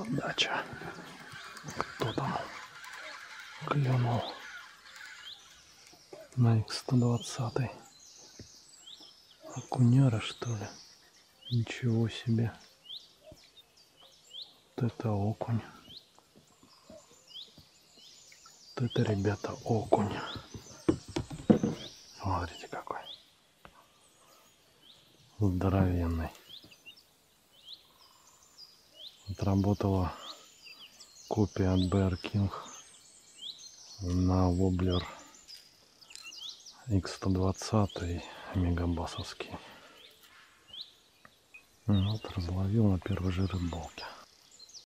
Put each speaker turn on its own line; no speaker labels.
Удача. Кто там клюнул на Х120? Окуняра, что ли? Ничего себе. Вот это окунь. Вот это, ребята, окунь. Смотрите какой. Здоровенный. Отработала копия от Bear King на воблер Х120 мегабасовский. Вот разловил на первой же рыбалке.